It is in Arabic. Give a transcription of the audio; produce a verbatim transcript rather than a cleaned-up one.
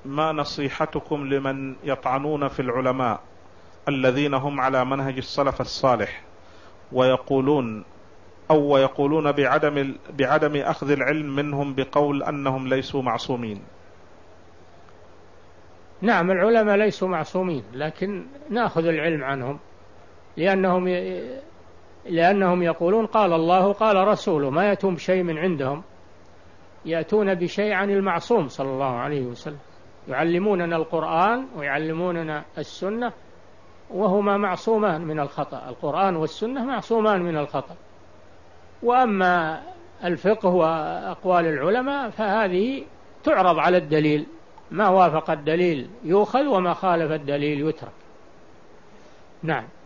ما نصيحتكم لمن يطعنون في العلماء الذين هم على منهج السلف الصالح ويقولون أو يقولون بعدم بعدم أخذ العلم منهم بقول أنهم ليسوا معصومين؟ نعم، العلماء ليسوا معصومين، لكن نأخذ العلم عنهم، لأنهم لأنهم يقولون قال الله قال رسوله، ما يأتون بشيء من عندهم، يأتون بشيء عن المعصوم صلى الله عليه وسلم، يعلموننا القرآن ويعلموننا السنة، وهما معصومان من الخطأ، القرآن والسنة معصومان من الخطأ. وأما الفقه وأقوال العلماء فهذه تعرض على الدليل، ما وافق الدليل يؤخذ وما خالف الدليل يترك. نعم.